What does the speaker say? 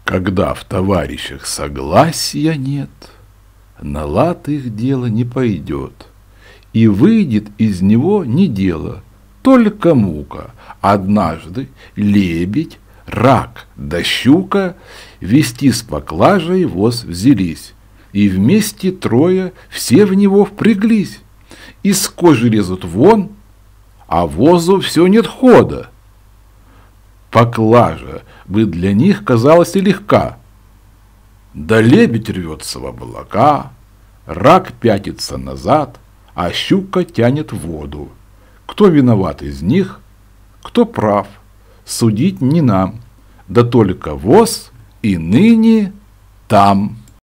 Когда в товарищах согласия нет, на лад их дело не пойдет, и выйдет из него не дело, только мука. Однажды лебедь, рак да щука везти с поклажей воз взялись, и вместе трое все в него впряглись. Из кожи лезут вон, а возу все нет хода. Поклажа бы для них казалась и легка. Да лебедь рвется в облака, рак пятится назад, а щука тянет в воду. Кто виноват из них, кто прав, судить не нам, да только воз и ныне там.